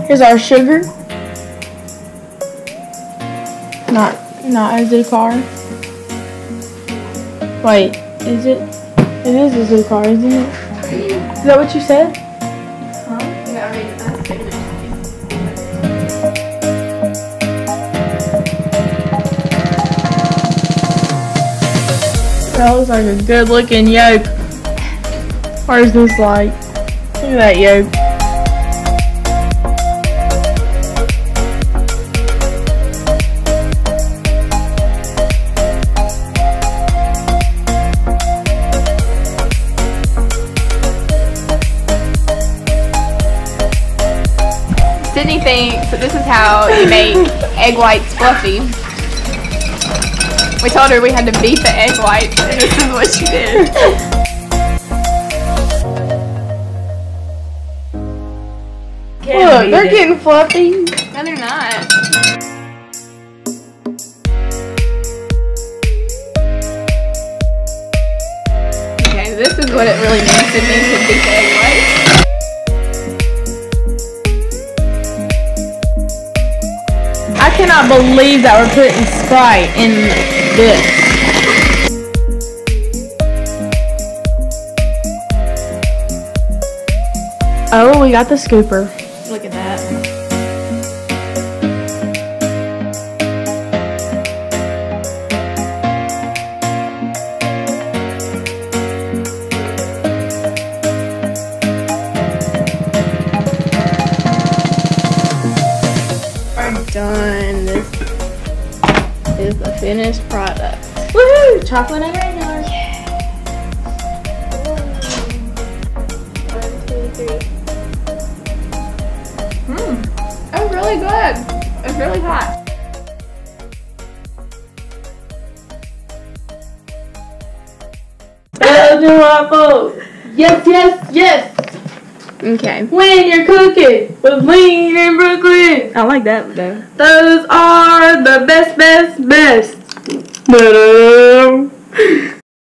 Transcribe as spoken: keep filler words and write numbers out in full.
Here's our sugar. Not, not a Zukar. Wait, is it? It is a Zukar, isn't it? Is that what you said? Huh? Yeah, I mean, that's it. That looks like a good looking yolk. Where's this like? Look at that yolk. Sydney thinks that this is how you make egg whites fluffy. We told her we had to beat the egg whites, and this is what she did. Look, they're getting fluffy. No, they're not. Okay, this is what it really means to me to beat the egg whites. I cannot believe that we're putting Sprite in this. Oh, we got the scooper. Look at that. We're done. This is the finished product. Woohoo! Chocolate and regular. One, two, three. Mmm. That's really good. It's really hot. Belgian Waffles. Yes, yes, yes. Okay. When you're cooking with Lien in Brooklyn. I like that though. Those are the best, best, best.